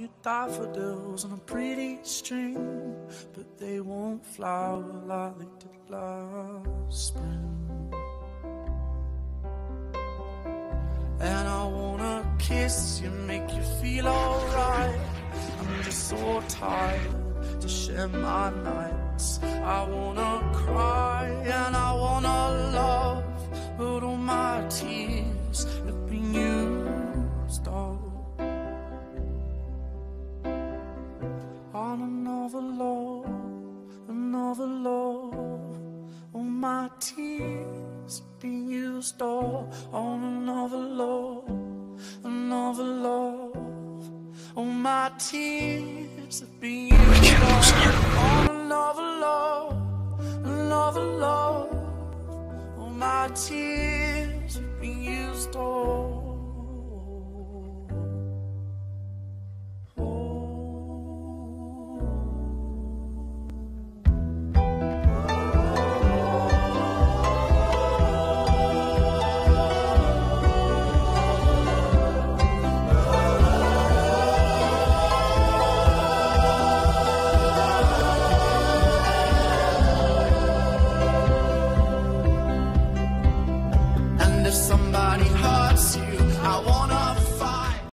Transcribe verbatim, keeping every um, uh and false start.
you daffodils on a pretty string, but they won't flower like they did last spring. And I wanna kiss you, make you feel alright. I'm just so tired to share my nights. I wanna cry and I wanna love, but all my tears have been used up on another love, another love. All my tears have been used up on another love, another love. All my tears have been used up on another love, another love. All my tears have been used up.